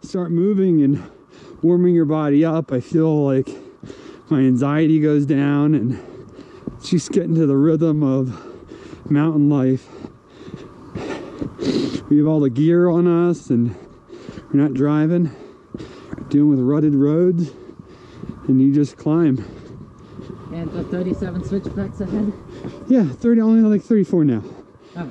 start moving and warming your body up, I feel like my anxiety goes down and just get into the rhythm of mountain life. We have all the gear on us and we're not driving, we're dealing with rutted roads, and you just climb. And the 37 switchbacks ahead? Yeah, 30, only like 34 now. Oh.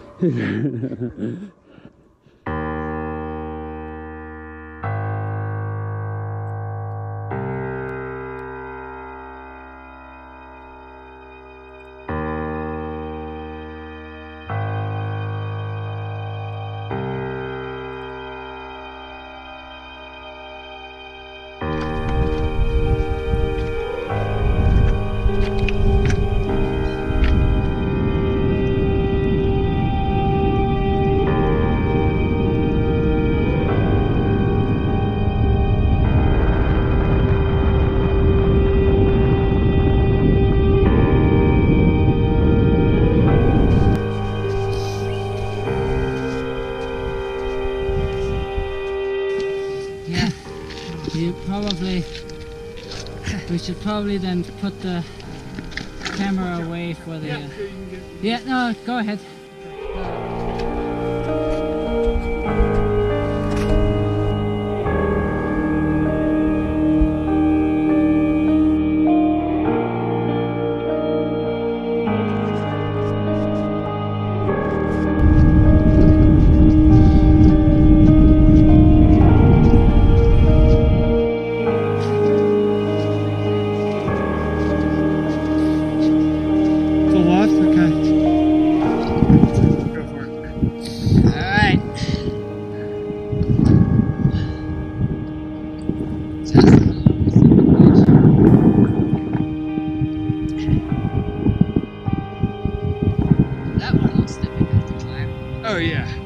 We should probably then put the camera away for the... Yeah, no, go ahead. Oh yeah.